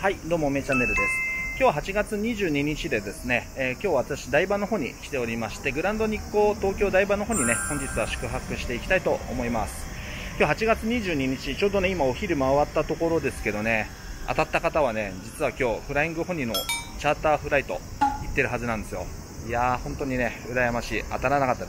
はい、どうも、めチャンネルです。今日は8月22日でですね、今日は私、台場の方に来ておりまして、グランド日光東京台場の方にね、本日は宿泊していきたいと思います。今日8月22日、ちょうどね、今お昼回ったところですけどね、当たった方はね、実は今日、フライングホニーのチャーターフライト行ってるはずなんですよ。いやー、本当にね、羨ましい。当たらなかったです。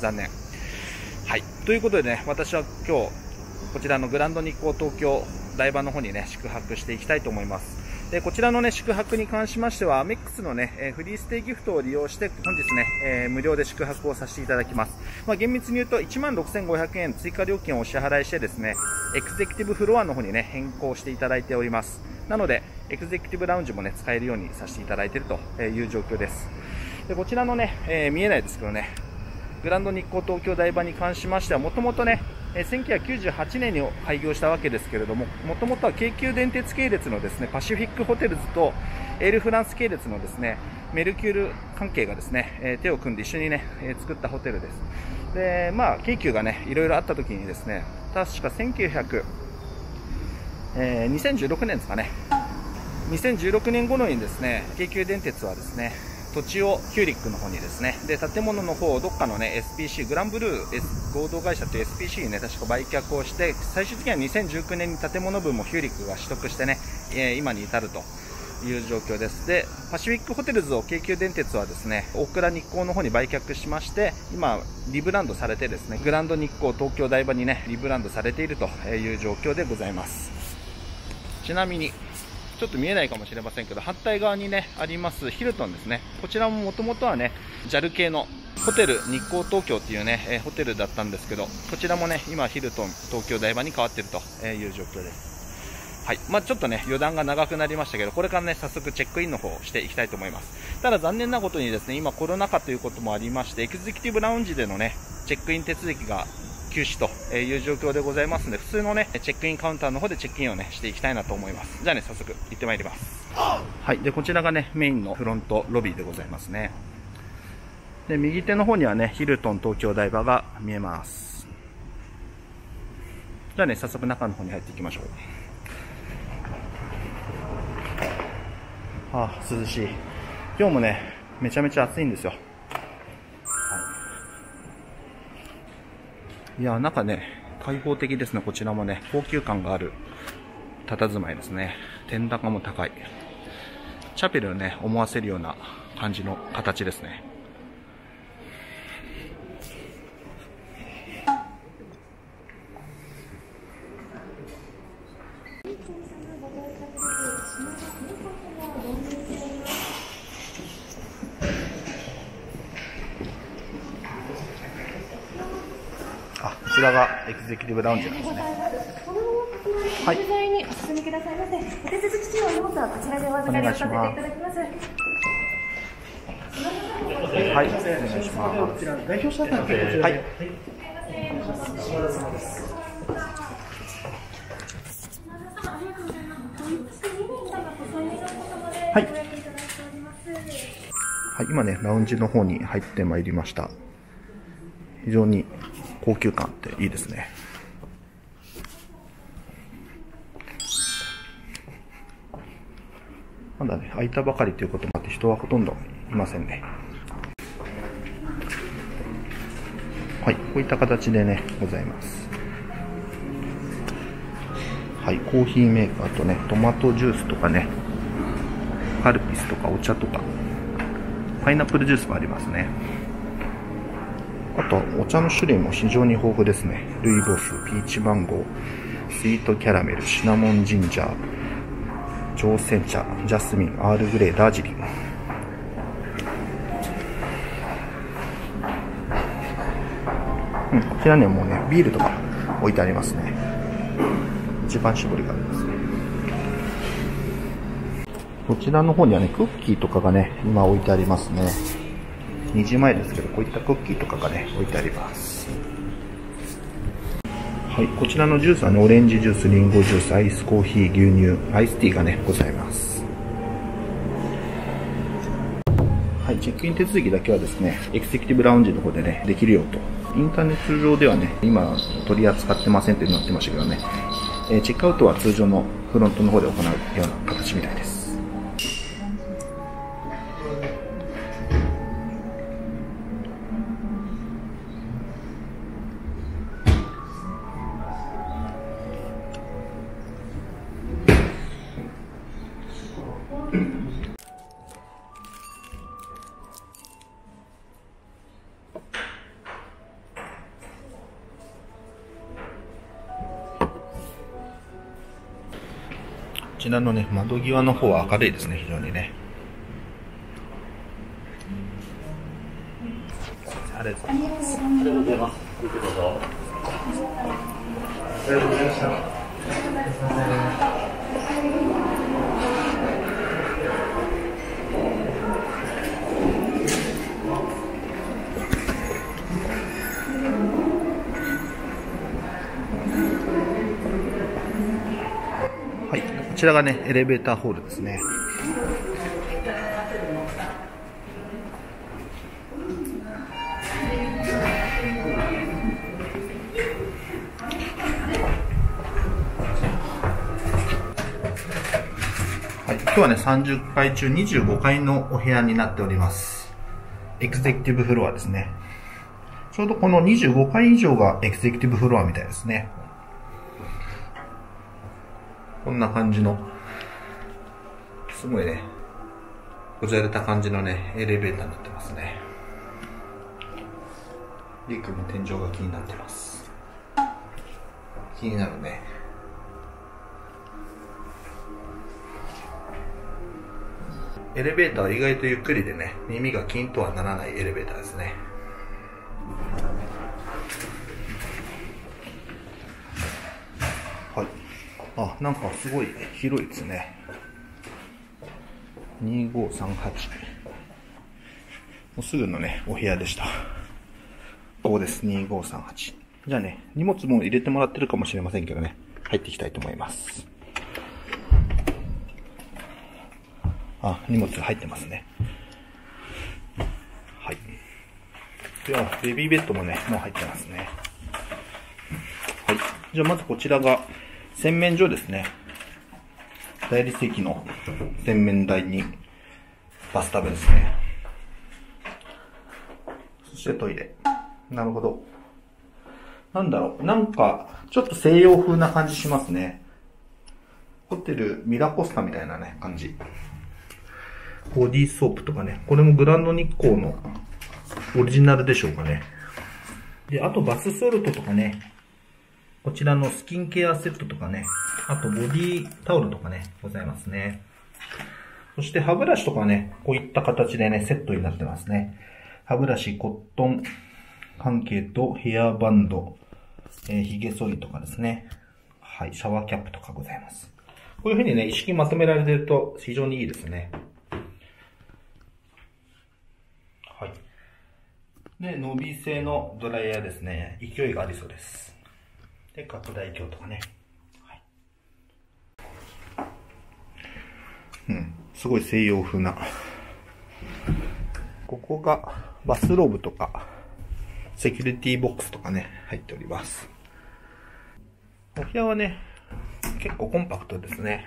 残念。はい。ということでね、私は今日、こちらのグランド日光東京台場の方にね、宿泊していきたいと思います。で、こちらのね、宿泊に関しましては、アメックスのね、フリーステイギフトを利用して、本日ね、無料で宿泊をさせていただきます。まあ、厳密に言うと、16,500円追加料金をお支払いしてですね、エグゼクティブフロアの方にね、変更していただいております。なので、エグゼクティブラウンジもね、使えるようにさせていただいているという状況です。で、こちらのね、見えないですけどね、グランド日光東京台場に関しましては、もともとね、1998年に開業したわけですけれども、もともとは京急電鉄系列のですね、パシフィックホテルズとエールフランス系列のですね、メルキュール関係がですね、手を組んで一緒にね、作ったホテルです。で、まあ、京急がね、いろいろあった時にですね、確か2016年ですかね、2016年頃にですね、京急電鉄はですね、土地をヒューリックの方にですね、で、建物の方をどっかのね、SPC、グランブルー合同会社という SPC にね、確か売却をして、最終的には2019年に建物分もヒューリックが取得してね、今に至るという状況です。で、パシフィックホテルズを京急電鉄はですね、大倉日光の方に売却しまして、今、リブランドされてですね、グランド日光東京台場にね、リブランドされているという状況でございます。ちなみに、ちょっと見えないかもしれませんけど、反対側にね、ありますヒルトンですね。こちらももともとはね、JAL 系のホテル日光東京っていうね、ホテルだったんですけど、こちらもね、今ヒルトン東京台場に変わっているという状況です。はい。まあちょっとね、余談が長くなりましたけど、これからね、早速チェックインの方をしていきたいと思います。ただ残念なことにですね、今コロナ禍ということもありまして、エグゼクティブラウンジでのね、チェックイン手続きが休止という状況でございますので、普通のね、チェックインカウンターの方でチェックインをね、していきたいなと思います。じゃあね、早速行ってまいります。はい。で、こちらがね、メインのフロントロビーでございますね。で、右手の方にはね、ヒルトン東京台場が見えます。じゃあね、早速中の方に入っていきましょう。ああ、涼しい。今日もね、めちゃめちゃ暑いんですよ。いや、中ね、開放的ですね。こちらもね、高級感がある佇まいですね。天高も高い。チャペルをね、思わせるような感じの形ですね。あ、こちらがエグゼクティブラウンジなんですね。はい。お進みくださいませ。お手続き中の荷物はこちらでお預かりをさせていただきます。はい、お願いします。代表者からはい。はい。はい、今ね、ラウンジの方に入ってまいりました。非常に高級感っていいですね。まだね、開いたばかりということもあって人はほとんどいませんね。はい、こういった形でね、ございます。はい、コーヒーメーカーとね、トマトジュースとかね、カルピスとかお茶とか、パイナップルジュースもありますね。あと、お茶の種類も非常に豊富ですね。ルイボス、ピーチマンゴー、スイートキャラメル、シナモンジンジャー、朝鮮茶、ジャスミン、アールグレイ、ダージリン。こちらにはもうね、ビールとか置いてありますね。一番搾りがありますね。こちらの方にはね、クッキーとかがね、今置いてありますね。2時前ですけど、こういったクッキーとかがね、置いてあります。はい、こちらのジュースはね、オレンジジュース、リンゴジュース、アイスコーヒー、牛乳、アイスティーがね、ございます。はい、チェックイン手続きだけはですね、エグゼクティブラウンジの方でね、できるよと。インターネット上ではね、今取り扱ってませんってなってましたけどね、 チェックアウトは通常のフロントの方で行うような形みたいです。こちらのね、窓際の方は明るいですね、非常にね。ありがとうございます。ありがとうございます。どうぞ。ありがとうございました。はい、こちらがね、エレベーターホールですね。はい、今日はね、30階中25階のお部屋になっております。エグゼクティブフロアですね。ちょうどこの25階以上がエグゼクティブフロアみたいですね。こんな感じの、すごいね、こじゃれた感じのね、エレベーターになってますね。リークの天井が気になってます。気になるね。エレベーターは意外とゆっくりでね、耳がキンとはならないエレベーターですね。はい。あ、なんかすごい広いですね。2538。もうすぐのね、お部屋でした。ここです、2538。じゃあね、荷物も入れてもらってるかもしれませんけどね、入っていきたいと思います。あ、荷物入ってますね。はい。では、ベビーベッドもね、もう入ってますね。はい。じゃあまずこちらが、洗面所ですね。大理石の洗面台に、バスタブですね。そしてトイレ。なるほど。なんだろう。なんか、ちょっと西洋風な感じしますね。ホテルミラコスタみたいなね、感じ。ボディーソープとかね。これもグランド日光のオリジナルでしょうかね。で、あとバスソルトとかね。こちらのスキンケアセットとかね。あとボディータオルとかね、ございますね。そして歯ブラシとかね、こういった形でね、セットになってますね。歯ブラシ、コットン関係とヘアバンド、髭剃りとかですね。はい、シャワーキャップとかございます。こういう風にね、一式まとめられてると非常にいいですね。はい。で、伸び性のドライヤーですね。勢いがありそうです。で、拡大鏡とかね。はい。うん、すごい西洋風な。ここがバスローブとか、セキュリティボックスとかね、入っております。お部屋はね、結構コンパクトですね。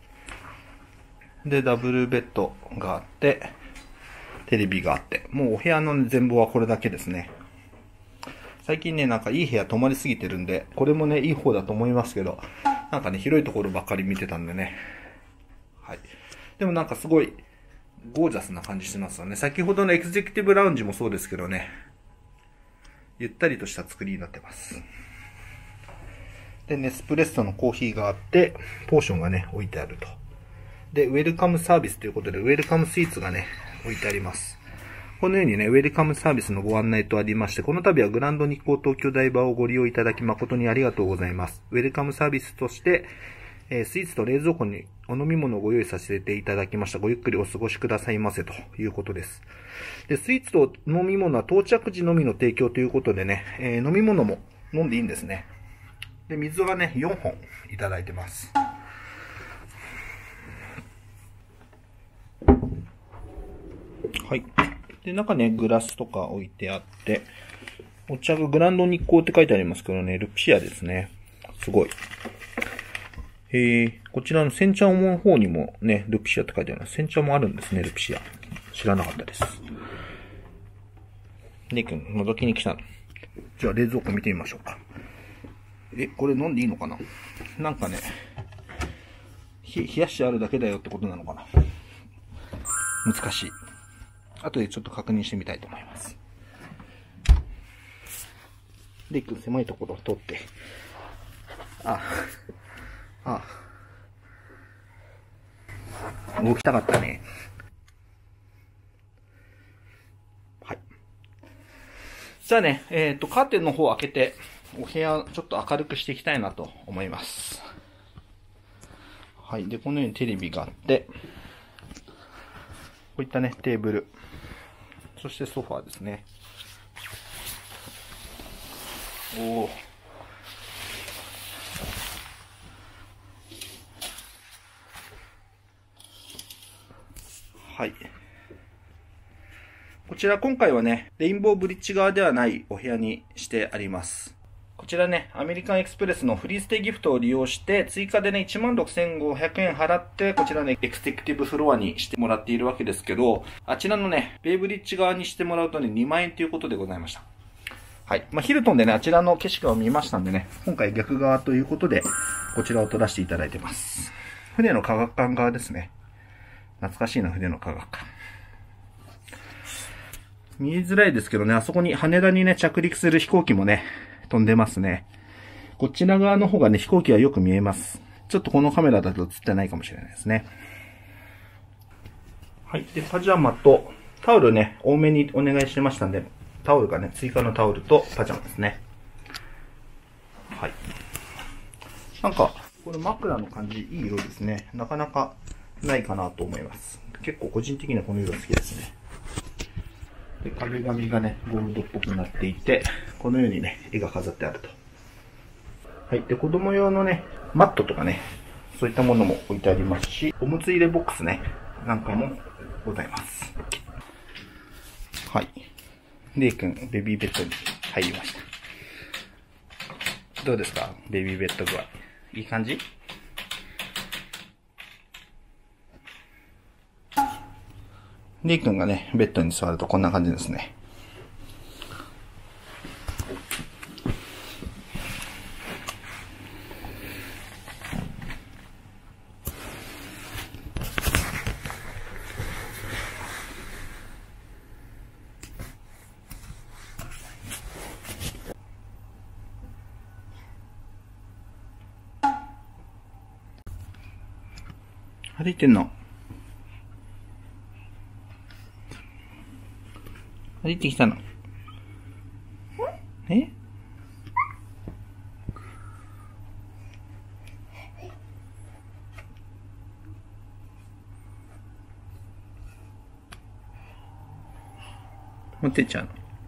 で、ダブルベッドがあって、テレビがあって、もうお部屋の全貌はこれだけですね。最近ね、なんかいい部屋泊まりすぎてるんで、これもね、いい方だと思いますけど、なんかね、広いところばっかり見てたんでね。はい。でもなんかすごい、ゴージャスな感じしてますよね。先ほどのエグゼクティブラウンジもそうですけどね、ゆったりとした作りになってます。で、ネスプレッソのコーヒーがあって、ポーションがね、置いてあると。で、ウェルカムサービスということで、ウェルカムスイーツがね、置いてあります。このようにね、ウェルカムサービスのご案内とありまして、この度はグランド日光東京台場をご利用いただき誠にありがとうございます。ウェルカムサービスとして、スイーツと冷蔵庫にお飲み物をご用意させていただきました。ごゆっくりお過ごしくださいませということです。で、スイーツと飲み物は到着時のみの提供ということでね、飲み物も飲んでいいんですね。で、水はね、4本いただいてます。はい。で、中ね、グラスとか置いてあって、お茶がグランド日光って書いてありますけどね、ルピアですね。すごい。 こちらの煎茶の方にもね、ルピシアって書いてある。煎茶もあるんですね、ルピシア。知らなかったです。レイ君、覗きに来たの。じゃあ冷蔵庫見てみましょうか。これ飲んでいいのかな？なんかね、冷やしてあるだけだよってことなのかな？難しい。後でちょっと確認してみたいと思います。レイ君、狭いところを通って。動きたかったね。はい。じゃあね、カーテンの方を開けて、お部屋ちょっと明るくしていきたいなと思います。はい。で、このようにテレビがあって、こういったね、テーブル。そしてソファーですね。おー。はい。こちら今回はね、レインボーブリッジ側ではないお部屋にしてあります。こちらね、アメリカンエクスプレスのフリーステイギフトを利用して、追加でね、16,500円払って、こちらね、エクセクティブフロアにしてもらっているわけですけど、あちらのね、ベイブリッジ側にしてもらうとね、2万円ということでございました。はい。ヒルトンでね、あちらの景色を見ましたんでね、今回逆側ということで、こちらを撮らせていただいてます。船の科学館側ですね。懐かしいな、船の科学館。見えづらいですけどね、あそこに羽田にね、着陸する飛行機もね、飛んでますね。こちら側の方がね、飛行機はよく見えます。ちょっとこのカメラだと映ってないかもしれないですね。はい。で、パジャマとタオルね、多めにお願いしてましたんで、タオルがね、追加のタオルとパジャマですね。はい。なんか、この枕の感じ、いい色ですね。なかなかないかなと思います。結構個人的にはこの色好きですね。で、壁紙がね、ゴールドっぽくなっていて、このようにね、絵が飾ってあると。はい。で、子供用のね、マットとかね、そういったものも置いてありますし、おむつ入れボックスね、なんかもございます。はい。レイ君、ベビーベッドに入りました。どうですか？ベビーベッド具合。いい感じ？レイ君がね、ベッドに座るとこんな感じですね。歩いてんの？歩いてきたの？え？持ってっちゃうの？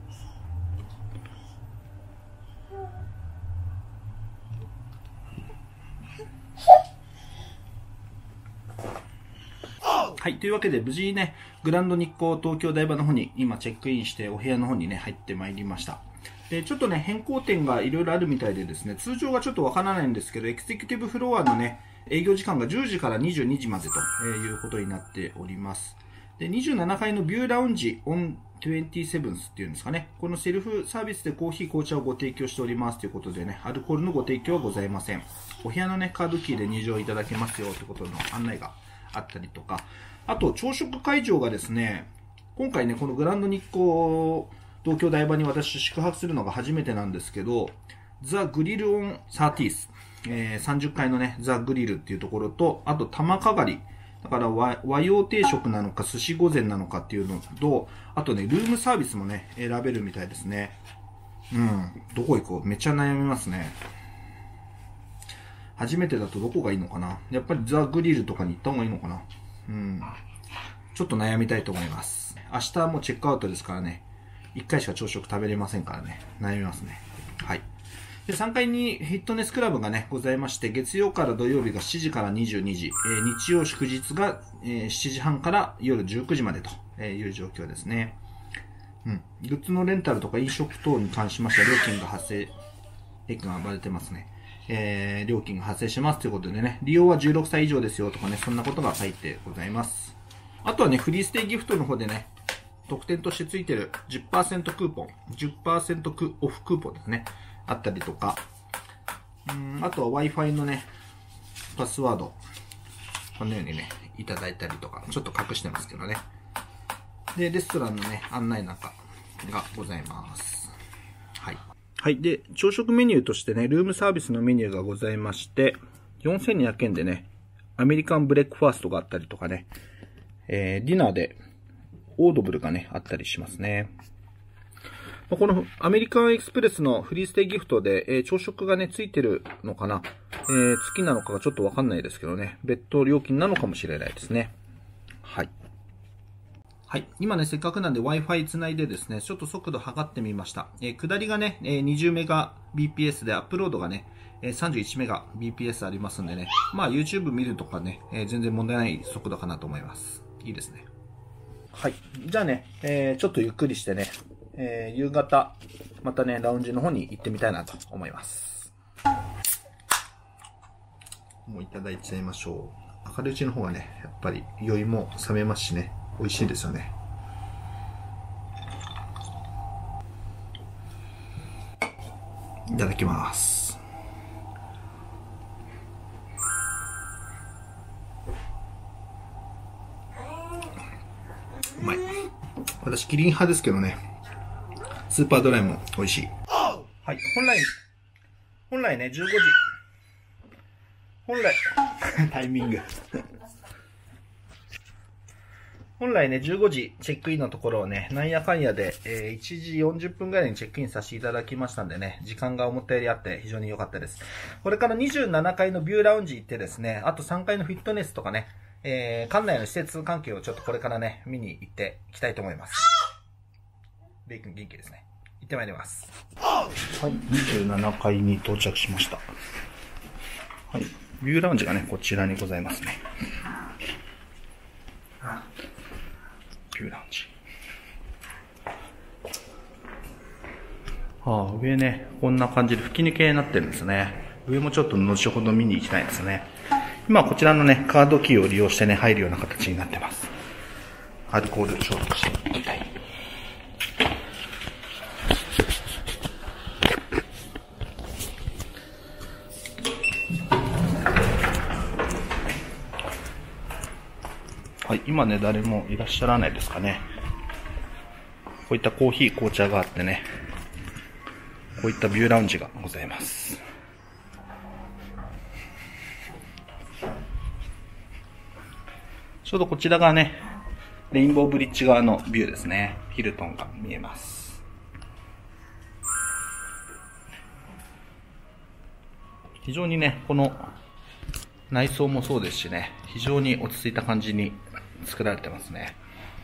はい。というわけで、無事にね、グランド日光東京台場の方に今チェックインしてお部屋の方にね、入ってまいりました。で、ちょっとね、変更点がいろいろあるみたいでですね、通常はちょっとわからないんですけど、エクゼクティブフロアのね、営業時間が10時から22時までということになっております。で、27階のビューラウンジオン27っていうんですかね。このセルフサービスでコーヒー、紅茶をご提供しておりますということでね、アルコールのご提供はございません。お部屋のね、カードキーで入場いただけますよということの案内があったりとか、あと、朝食会場がですね、今回ね、このグランド日光東京台場に私宿泊するのが初めてなんですけど、ザ・グリルオン・サーティース、30階のね、ザ・グリルっていうところと、あと、玉かがり。だから和洋定食なのか、寿司御膳なのかっていうのと、あとね、ルームサービスもね、選べるみたいですね。うん。どこ行こう？めっちゃ悩みますね。初めてだとどこがいいのかな？やっぱりザ・グリルとかに行った方がいいのかな？うん。ちょっと悩みたいと思います。明日はもうチェックアウトですからね。1回しか朝食食べれませんからね。悩みますね。はい。で、3階にフィットネスクラブがね、ございまして、月曜から土曜日が7時から22時、日曜祝日が、7時半から夜19時までという状況ですね。うん。グッズのレンタルとか飲食等に関しましては料金が発生、が割れてますね。 料金が発生しますということでね、利用は16歳以上ですよとかね、そんなことが書いてございます。あとはね、フリーステイギフトの方でね、特典としてついてる 10% クーポン、10% オフクーポンですね、あったりとか、あとは Wi-Fi のね、パスワード、このようにね、いただいたりとか、ちょっと隠してますけどね。で、レストランのね、案内なんかがございます。はい。はい。で、朝食メニューとしてね、ルームサービスのメニューがございまして、4200円でね、アメリカンブレックファーストがあったりとかね、ディナーでオードブルがね、あったりしますね。このアメリカンエクスプレスのフリーステイギフトで、朝食がね、ついてるのかな、月なのかがちょっとわかんないですけどね、別途料金なのかもしれないですね。はい。はい。今ね、せっかくなんで Wi-Fi つないでですね、ちょっと速度測ってみました。下りがね、20メガ BPS で、アップロードがね、31メガ BPS ありますんでね、まあ YouTube 見るとかね、全然問題ない速度かなと思います。いいですね。はい。じゃあね、ちょっとゆっくりしてね、夕方、またね、ラウンジの方に行ってみたいなと思います。もういただいちゃいましょう。明るいうちの方がね、やっぱり酔いも冷めますしね、美味しいですよね。いただきます。うまい。私、キリン派ですけどね、スーパードライも美味しい。はい。本来ね、15時。タイミング。本来ね、15時チェックインのところをね、なんやかんやで、1時40分ぐらいにチェックインさせていただきましたんでね、時間が思ったよりあって非常に良かったです。これから27階のビューラウンジ行ってですね、あと3階のフィットネスとかね、館内の施設関係をちょっとこれからね、見に行っていきたいと思います。ベイ君元気ですね。行ってまいります。はい、27階に到着しました。はい、ビューラウンジがね、こちらにございますね。ビューラウンジ。上ね、こんな感じで吹き抜けになってるんですね。上もちょっと後ほど見に行きたいですね。今こちらのね、カードキーを利用してね、入るような形になってます。アルコール消毒していきたい。はい、今ね、誰もいらっしゃらないですかね。こういったコーヒー、紅茶があってね、こういったビューラウンジがございます。ちょうどこちらがね、レインボーブリッジ側のビューですね。ヒルトンが見えます。非常にね、この内装もそうですしね、非常に落ち着いた感じに作られてますね。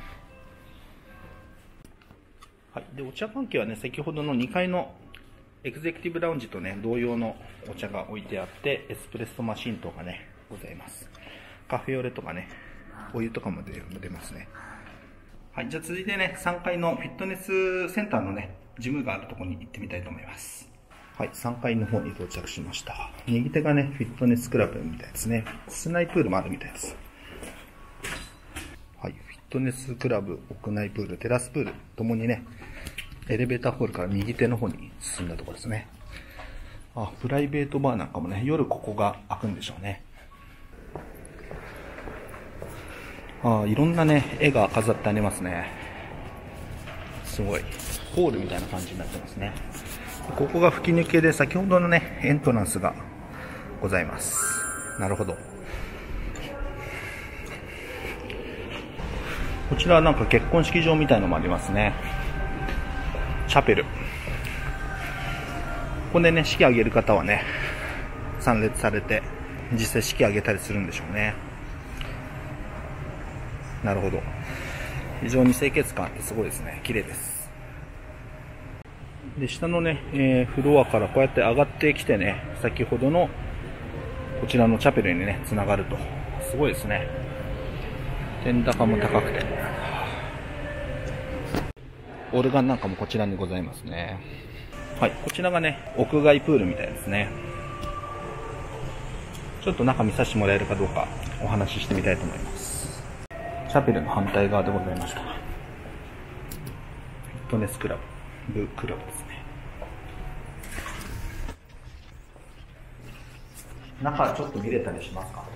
はい。で、お茶関係はね、先ほどの2階のエグゼクティブラウンジとね、同様のお茶が置いてあって、エスプレッソマシンとかね、ございます。カフェオレとかね、お湯とかも出ますね。はい。じゃあ続いてね、3階のフィットネスセンターのね、ジムがあるところに行ってみたいと思います。はい。3階の方に到着しました。右手がね、フィットネスクラブみたいですね。室内プールもあるみたいです。はい。フィットネスクラブ、屋内プール、テラスプール、ともにね、エレベーターホールから右手の方に進んだところですね。プライベートバーなんかもね、夜ここが開くんでしょうね。いろんなね、絵が飾ってありますね。すごい。ホールみたいな感じになってますね。ここが吹き抜けで、先ほどのね、エントランスがございます。なるほど。こちらはなんか結婚式場みたいのもありますね。チャペル。ここでね、式挙げる方はね、参列されて、実際式挙げたりするんでしょうね。なるほど。非常に清潔感ってすごいですね。綺麗です。で、下のね、フロアからこうやって上がってきてね、先ほどのこちらのチャペルにね、つながると。すごいですね。天高も高くて。オルガンなんかもこちらにございますね。はい、こちらがね、屋外プールみたいですね。 ちょっと中見させてもらえるかどうかお話ししてみたいと思います。チャペルの反対側でございました。フィットネスクラブクラブですね。中ちょっと見れたりしますか？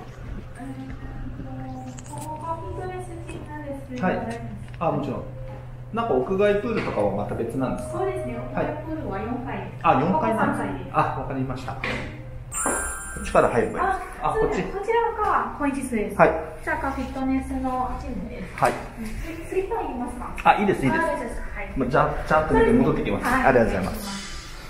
はい。あ、もちろん。なんか屋外プールとかはまた別なんですか？ そうですね。屋外プールは4階です。 あ、4階なんですね。あ、わかりました。こっちから入ればいいですか？あ、こっち。 こちらが更衣室です。はい。こちらがフィットネスのチームです。はい。スリッパいりますか？ あ、いいです、いいです。はい。じゃあっと見て戻ってきます。ありがとうございます。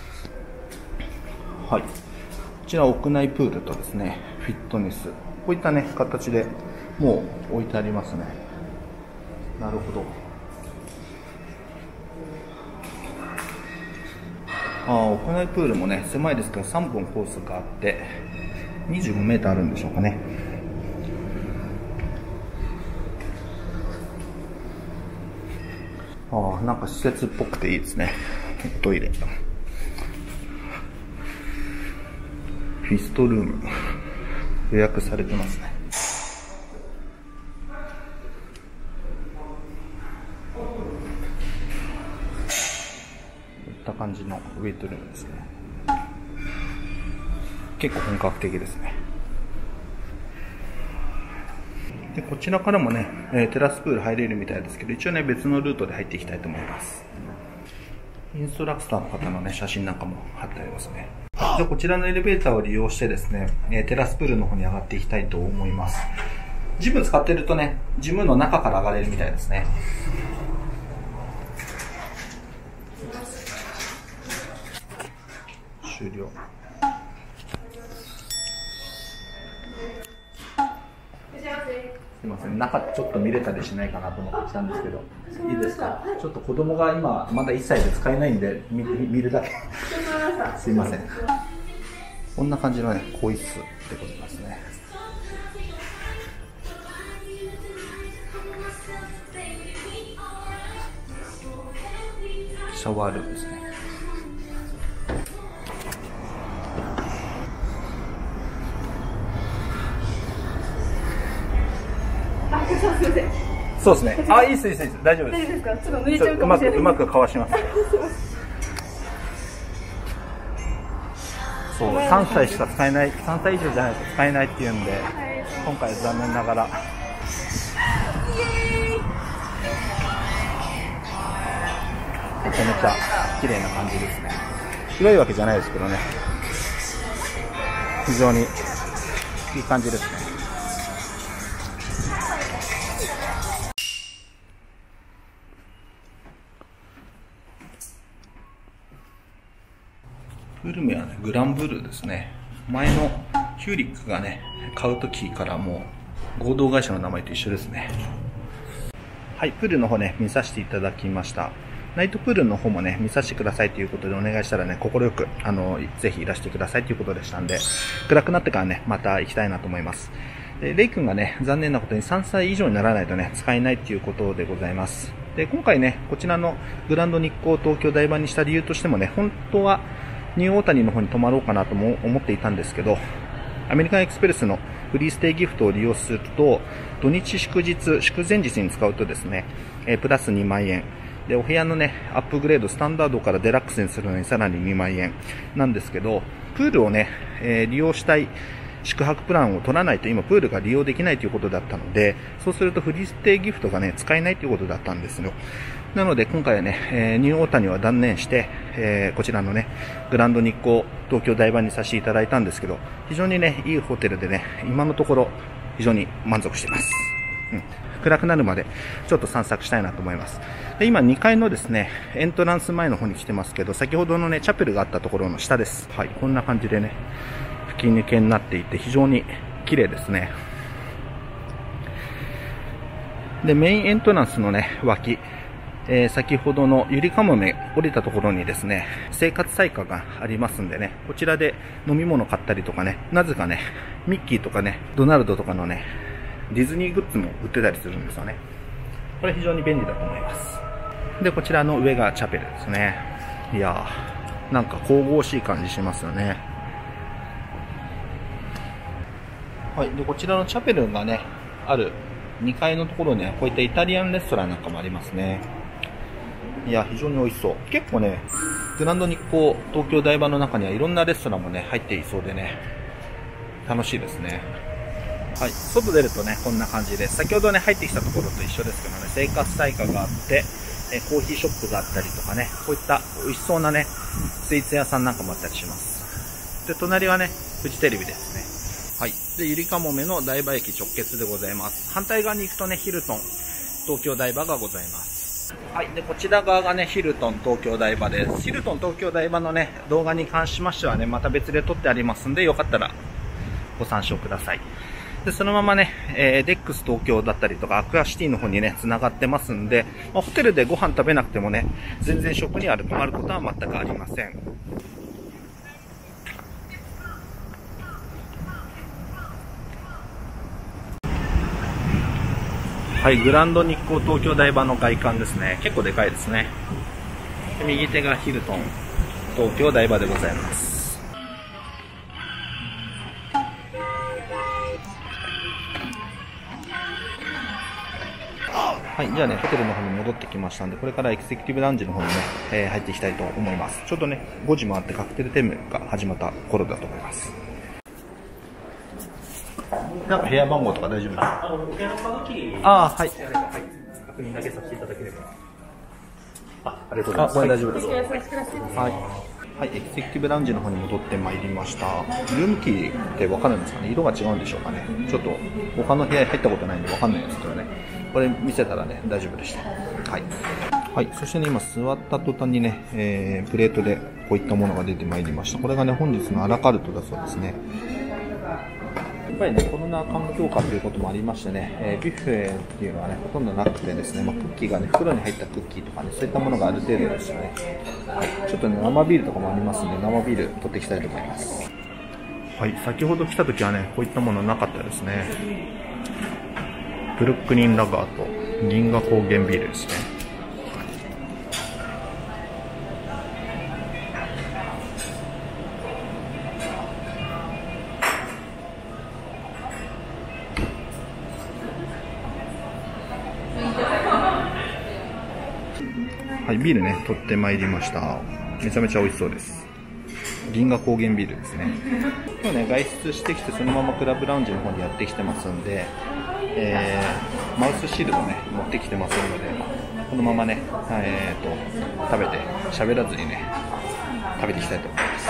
はい。こちら屋内プールとですね、フィットネス。こういったね、形でもう置いてありますね。なるほど。屋内プールもね、狭いですけど3本コースがあって25メーターあるんでしょうかね。なんか施設っぽくていいですね。トイレ、フィストルーム予約されてますね。こんな感じのウェイトルームですね。結構本格的ですね。でこちらからもね、テラスプール入れるみたいですけど、一応ね別のルートで入っていきたいと思います。インストラクターの方のね写真なんかも貼ってありますね。でこちらのエレベーターを利用してですね、テラスプールの方に上がっていきたいと思います。ジム使ってるとね、ジムの中から上がれるみたいですね。終了。すいません、中ちょっと見れたりしないかなと思って来たんですけど、いいですか？ちょっと子供が今まだ1歳で使えないんで見るだけすいません。こんな感じのね更衣室でございますね。シャワールームですね。そうですね。あ、いいです、いいです、大丈夫です。大丈夫ですか？ちょっと抜いちゃうかもしれない。うまくかわします。そう、3歳しか使えない、3歳以上じゃないと使えないっていうんで、今回残念ながら。めちゃめちゃ綺麗な感じですね。広いわけじゃないですけどね。非常にいい感じですね。プール名はね、グランブルーですね。前のヒューリックがね、買うときからもう合同会社の名前と一緒ですね。はい、プールの方ね、見させていただきました。ナイトプールの方もね、見させてくださいということでお願いしたらね、快く、ぜひいらしてくださいということでしたんで、暗くなってからね、また行きたいなと思います。でレイ君がね、残念なことに3歳以上にならないとね、使えないっていうことでございます。で、今回ね、こちらのグランド日光東京台場にした理由としてもね、本当はニューオータニの方に泊まろうかなとも思っていたんですけど、アメリカンエクスプレスのフリーステイギフトを利用すると、土日祝日、祝前日に使うとですね、プラス2万円。で、お部屋のね、アップグレード、スタンダードからデラックスにするのにさらに2万円なんですけど、プールをね、利用したい宿泊プランを取らないと今プールが利用できないということだったので、そうするとフリーステイギフトがね、使えないということだったんですよ。なので今回はね、ニューオータニは断念して、こちらのね、グランド日光東京台場にさせていただいたんですけど、非常にね、いいホテルでね、今のところ非常に満足しています。暗くなるまでちょっと散策したいなと思います。で今2階のですね、エントランス前の方に来てますけど、先ほどのね、チャペルがあったところの下です。はい、こんな感じでね、吹き抜けになっていて非常に綺麗ですね。で、メインエントランスのね、脇、先ほどのゆりかもめ降りたところにですね、生活彩花がありますんでね、こちらで飲み物買ったりとかね、なぜかね、ミッキーとかね、ドナルドとかのね、ディズニーグッズも売ってたりするんですよね。これ非常に便利だと思います。で、こちらの上がチャペルですね。いやー、なんか神々しい感じしますよね。 はい。で、こちらのチャペルがね、ある2階のところにはこういったイタリアンレストランなんかもありますね。いや、非常に美味しそう。結構ね、グランド日光東京台場の中にはいろんなレストランもね、入っていそうでね、楽しいですね。はい。外出るとね、こんな感じです。先ほどね、入ってきたところと一緒ですけどね、生活彩花があって、コーヒーショップがあったりとかね、こういった美味しそうなね、スイーツ屋さんなんかもあったりします。で、隣はね、フジテレビですね。はい。で、ゆりかもめの台場駅直結でございます。反対側に行くとね、ヒルトン、東京台場がございます。はい。で、こちら側がね、ヒルトン東京台場です。ヒルトン東京台場のね、動画に関しましてはね、また別で撮ってありますんで、よかったらご参照ください。で、そのままね、デックス東京だったりとか、アクアシティの方にね、繋がってますんで、ホテルでご飯食べなくてもね、全然食にある困ることは全くありません。はい、グランド日光東京台場の外観ですね。結構でかいですね。で、右手がヒルトン東京台場でございます。はい、じゃあね、ホテルの方に戻ってきましたんで、これからエクセキュティブラウンジの方にね、入っていきたいと思います。ちょうどね、5時回ってカクテルテームが始まった頃だと思います。なんか部屋番号とか大丈夫ですか？ お部屋の鍵切り。 はい。 確認だけさせていただければ。ありがとうございます。 これ大丈夫です。はい。はい、エクセキュティブラウンジの方に戻ってまいりました。ルームキーってわかるんですかね？色が違うんでしょうかね？ちょっと他の部屋に入ったことないんでわかんないですけどね。これ見せたらね、大丈夫でした。はい。はい。そしてね、今座った途端にね、プレートでこういったものが出てまいりました。これがね、本日のアラカルトだそうですね。やっぱりね、コロナ環境下ということもありましてね、ビュッフェっていうのはね、ほとんどなくてですね、クッキーがね、袋に入ったクッキーとかね、そういったものがある程度ですよね。はい。ちょっとね、生ビールとかもありますんで、生ビール取っていきたいと思います。はい。先ほど来た時はね、こういったものなかったですね。ブルックリンラガーと銀河高原ビールですね。はい、ビールね、取ってまいりました。めちゃめちゃ美味しそうです。銀河高原ビールですね。今日ね、外出してきてそのままクラブラウンジの方にやってきてますんで、マウスシールドね、持ってきてますので、このままね、食べて、喋らずにね、食べていきたいと思います。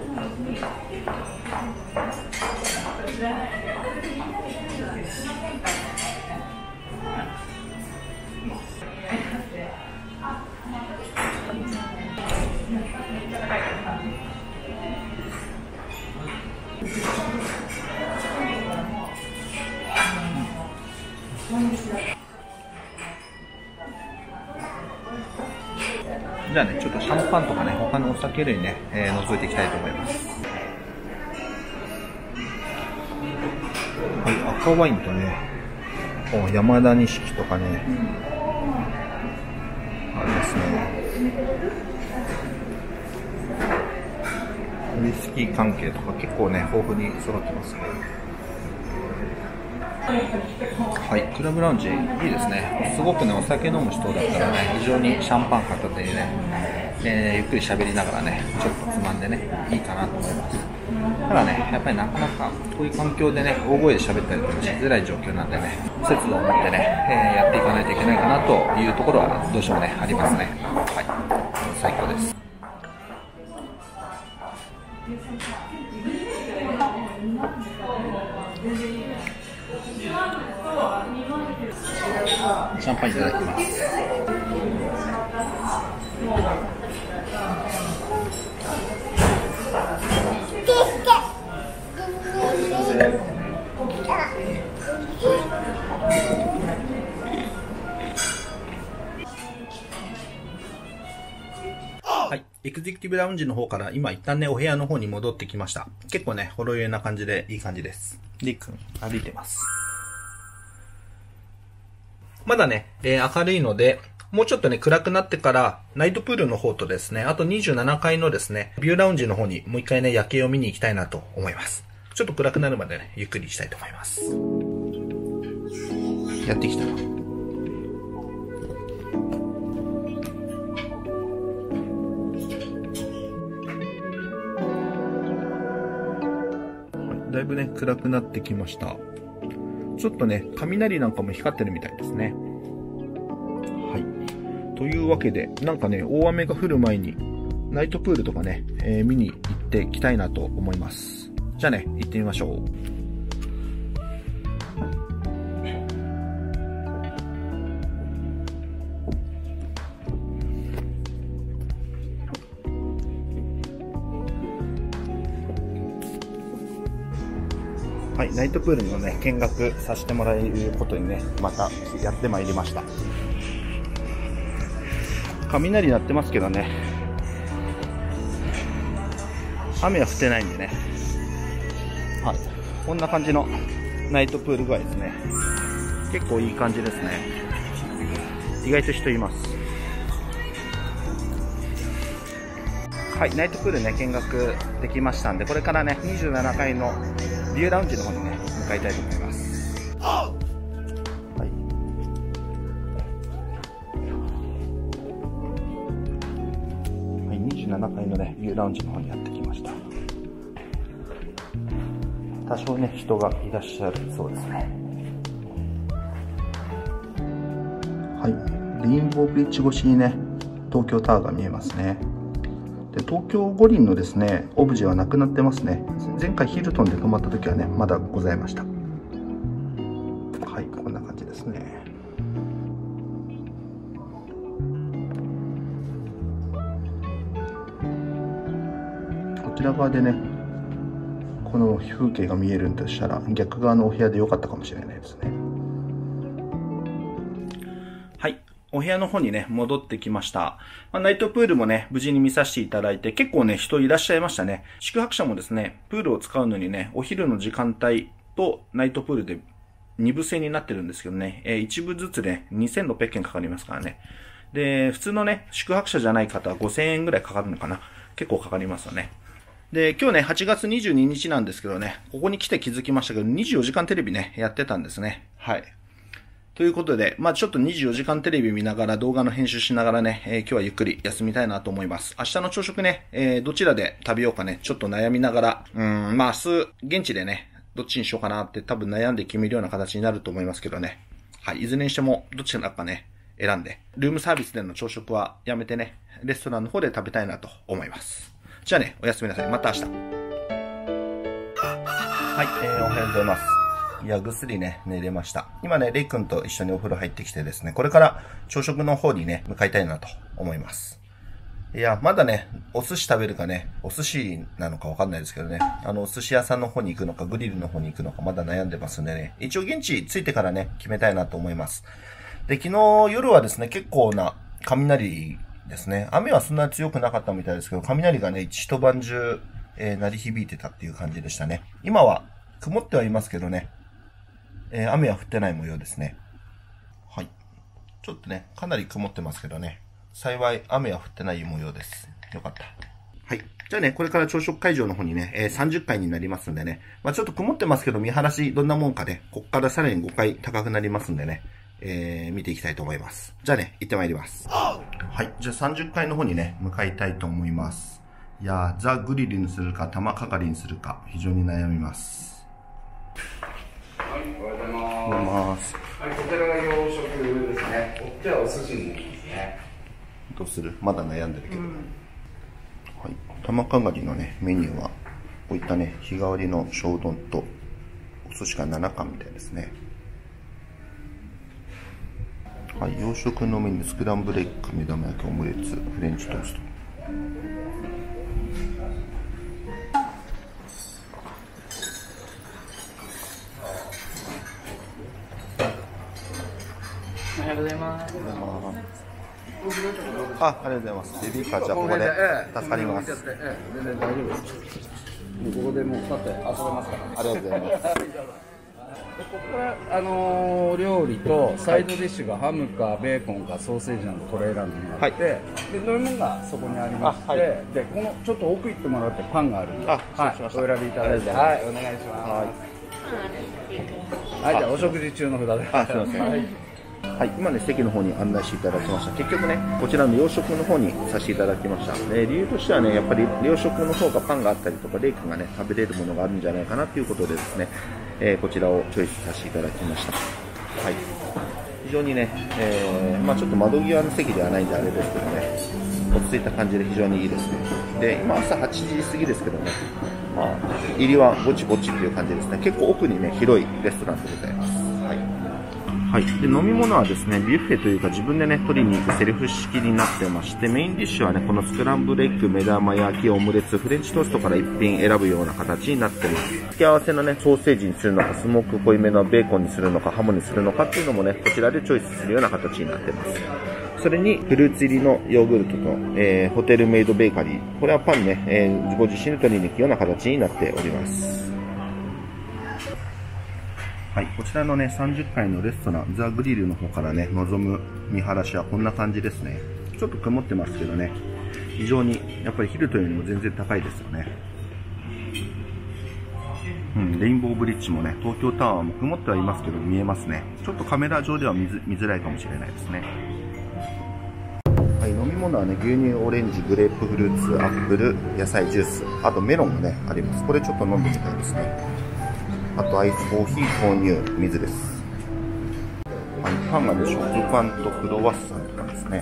じゃあね、ちょっとシャンパンとかね、他のお酒類ね、覗いていきたいと思います。はい、赤ワインとね、山田錦とかね、ありますね。ウイスキー関係とか結構ね、豊富に揃ってますね。はい、クラブラウンジいいですね。すごくね、お酒飲む人だったらね、非常にシャンパン片手にね、ゆっくり喋りながらね、ちょっとつまんでね、いいかなと思います。ただね、やっぱりなかなかこういう環境でね、大声で喋ったりとかしづらい状況なんでね、節度を持ってね、やっていかないといけないかなというところはどうしてもね、ありますね。はい、最高です。シャンパンいただきます。はい。エクゼクティブラウンジの方から今一旦ね、お部屋の方に戻ってきました。結構ね、ほろ酔いな感じでいい感じです。りっくん、歩いてます。まだね、明るいので、もうちょっとね、暗くなってから、ナイトプールの方とですね、あと27階のですね、ビューラウンジの方にもう一回ね、夜景を見に行きたいなと思います。 ちょっと暗くなるまでね、ゆっくりしたいと思います。やってきたら。だいぶね、暗くなってきました。ちょっとね、雷なんかも光ってるみたいですね。はい。というわけで、なんかね、大雨が降る前に、ナイトプールとかね、見に行ってきたいなと思います。じゃあね、行ってみましょう。はい、ナイトプールのね、見学させてもらえることにね、またやってまいりました。雷鳴ってますけどね、雨は降ってないんでね、はい、こんな感じのナイトプール具合ですね。結構いい感じですね。意外と人います。はい、ナイトプールね、見学できましたんで、これからね、27階のビューラウンジの方にね、向かいたいと思います。はい、27階のね、ビューラウンジの方にやってきました。多少ね、人がいらっしゃるそうですね。はい、レインボーブリッジ越しにね、東京タワーが見えますね。で、東京五輪のですね、オブジェはなくなってますね。前回ヒルトンで泊まった時はね、まだございました。はい、こんな感じですね。こちら側でね、この風景が見えるんとしたら、逆側のお部屋で良かったかもしれないですね。はい。お部屋の方にね、戻ってきました。ナイトプールもね、無事に見させていただいて、結構ね、人いらっしゃいましたね。宿泊者もですね、プールを使うのにね、お昼の時間帯とナイトプールで2部制になってるんですけどね、1部ずつで2600円かかりますからね。で、普通のね、宿泊者じゃない方は5000円ぐらいかかるのかな。結構かかりますよね。で、今日ね、8月22日なんですけどね、ここに来て気づきましたけど、24時間テレビね、やってたんですね。はい。ということで、ちょっと24時間テレビ見ながら動画の編集しながらね、今日はゆっくり休みたいなと思います。明日の朝食ね、どちらで食べようかね、ちょっと悩みながら、明日、現地でね、どっちにしようかなって多分悩んで決めるような形になると思いますけどね。はい、いずれにしても、どちらかね、選んで、ルームサービスでの朝食はやめてね、レストランの方で食べたいなと思います。じゃあね、おやすみなさい。また明日。はい、おはようございます。いや、ぐっすりね、寝れました。今ね、レイ君と一緒にお風呂入ってきてですね、これから朝食の方にね、向かいたいなと思います。いや、まだね、お寿司食べるかね、お寿司なのかわかんないですけどね、お寿司屋さんの方に行くのか、グリルの方に行くのか、まだ悩んでますんでね、一応現地着いてからね、決めたいなと思います。で、昨日夜はですね、結構な雷ですね。雨はそんな強くなかったみたいですけど、雷がね、一晩中、鳴り響いてたっていう感じでしたね。今は曇ってはいますけどね、雨は降ってない模様ですね。はい。ちょっとね、かなり曇ってますけどね、幸い雨は降ってない模様です。よかった。はい。じゃあね、これから朝食会場の方にね、30階になりますんでね、ちょっと曇ってますけど、見晴らしどんなもんかね、こっからさらに5階高くなりますんでね、見ていきたいと思います。じゃあね、行ってまいります。はい。じゃあ30階の方にね、向かいたいと思います。いやー、ザ・グリルにするか、玉かかりにするか、非常に悩みます。 はい、おはようございます。 おはようございます。 はい、こちらが洋食ですね。こっちはお寿司になりますね。 どうする？まだ悩んでるけど。はい。玉かがりのね、メニューは、こういったね、日替わりの小丼と、お寿司が7貫みたいですね。はい、洋食のメニュー、スクランブルエッグ、目玉焼き、オムレツ、フレンチトースト。 おはようございます。 ありがとうございます。ベビーカー、じゃあここで助かります。 全然大丈夫です。もうここでもう立って遊べますから。 ありがとうございます。 ここからお料理とサイドディッシュがハムかベーコンかソーセージなどこれ選んでもらって、で飲み物がそこにありまして、でこのちょっと奥行ってもらってパンがあるんで、はい、お選びいただいて、はい、お願いします。はい、じゃあお食事中の札で。 すみません。はい、今ね、席の方に案内していただきました。結局ね、こちらの洋食の方にさせていただきました。理由としてはね、やっぱり洋食の方がパンがあったりとか、レイ君がね、食べれるものがあるんじゃないかなということでですね、こちらをチョイスさせていただきました。はい。非常にね、まあちょっと窓際の席ではないんであれですけどね、落ち着いた感じで非常にいいですね。で、今朝8時過ぎですけどね、まあ、入りはぼちぼちっていう感じですね。結構奥にね、広いレストランでございます。はい。はい、で飲み物はですね、ビュッフェというか自分でね、取りに行くセルフ式になってまして、メインディッシュはね、このスクランブルエッグ、目玉焼き、オムレツ、フレンチトーストから一品選ぶような形になってます。付け合わせのね、ソーセージにするのか、スモーク濃いめのベーコンにするのか、ハムにするのかっていうのもね、こちらでチョイスするような形になってます。それに、フルーツ入りのヨーグルトと、ホテルメイドベーカリー。これはパンね、ご自身で取りに行くような形になっております。はい、こちらのね、30階のレストラン、ザ・グリルの方からね、望む見晴らしはこんな感じですね。ちょっと曇ってますけどね、非常に、やっぱりヒルトンよりも全然高いですよね。レインボーブリッジもね、東京タワーも曇ってはいますけど見えますね。ちょっとカメラ上では見づらいかもしれないですね。はい、飲み物はね、牛乳、オレンジ、グレープフルーツ、アップル、野菜ジュース、あとメロンもね、あります。これちょっと飲んでみたいですね。あとアイスコーヒー、豆乳、水です。はい、パンがね、食パンとクロワッサンとかですね。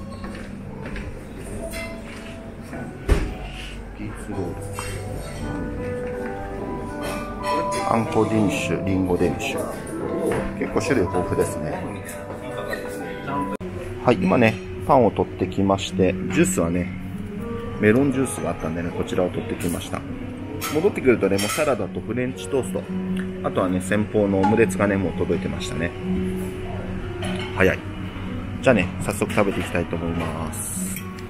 ピーツロール。あんこデニッシュ、リンゴデニッシュ。結構種類豊富ですね。はい、今ね、パンを取ってきまして、ジュースはね、メロンジュースがあったんでね、こちらを取ってきました。戻ってくるとね、もうサラダとフレンチトースト、あとはね、先方のオムレツがね、もう届いてましたね。早い。じゃあね、早速食べていきたいと思います。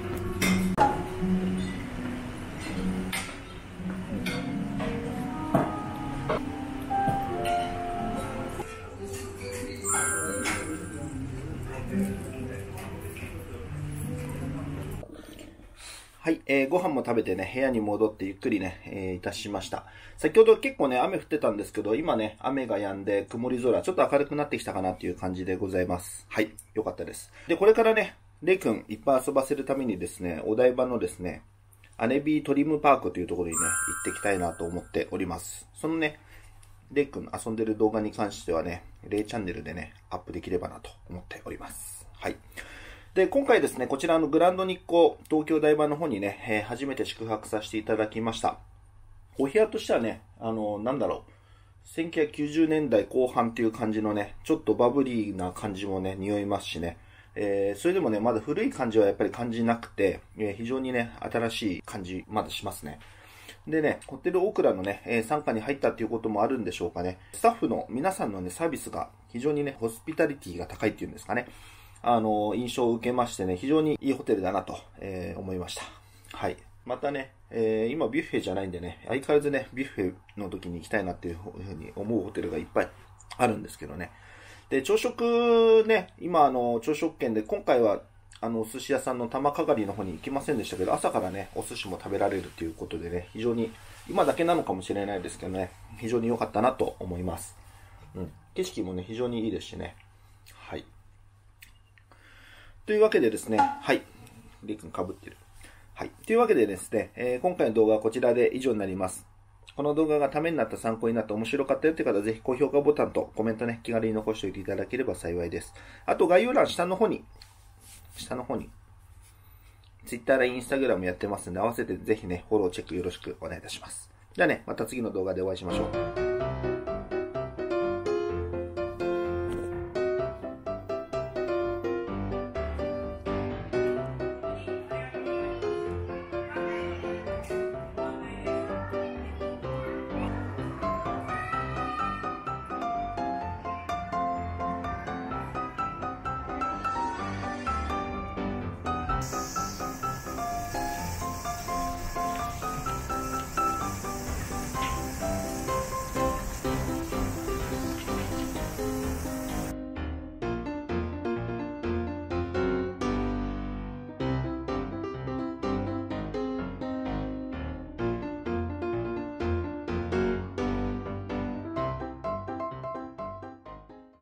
はい、ご飯も食べてね、部屋に戻ってゆっくりね、いたしました。先ほど結構ね、雨降ってたんですけど、今ね、雨が止んで曇り空、ちょっと明るくなってきたかなっていう感じでございます。はい、よかったです。で、これからね、レイ君いっぱい遊ばせるためにですね、お台場のですね、アネビートリムパークというところにね、行ってきたいなと思っております。そのね、レイ君遊んでる動画に関してはね、レイチャンネルでね、アップできればなと思っております。はい。で、今回ですね、こちらのグランド日光、東京台場の方にね、初めて宿泊させていただきました。お部屋としてはね、なんだろう、1990年代後半っていう感じのね、ちょっとバブリーな感じもね、匂いますしね、それでもね、まだ古い感じはやっぱり感じなくて、非常にね、新しい感じまだしますね。でね、ホテルオークラのね、傘下に入ったっていうこともあるんでしょうかね。スタッフの皆さんのね、サービスが非常にね、ホスピタリティが高いっていうんですかね。印象を受けましてね、非常にいいホテルだなと、思いました。はい。またね、今ビュッフェじゃないんでね、相変わらずね、ビュッフェの時に行きたいなっていうふうに思うホテルがいっぱいあるんですけどね。で、朝食ね、今朝食券で今回はお寿司屋さんの玉かがりの方に行きませんでしたけど、朝からね、お寿司も食べられるということでね、非常に、今だけなのかもしれないですけどね、非常に良かったなと思います。うん。景色もね、非常にいいですしね。はい。というわけでですね、はい。レイ君被ってる。はい。というわけでですね、今回の動画はこちらで以上になります。この動画がためになった、参考になった、面白かったよという方はぜひ高評価ボタンとコメントね、気軽に残しておいていただければ幸いです。あと概要欄下の方に、Twitter や Instagram やってますので、合わせてぜひね、フォローチェックよろしくお願いいたします。じゃあね、また次の動画でお会いしましょう。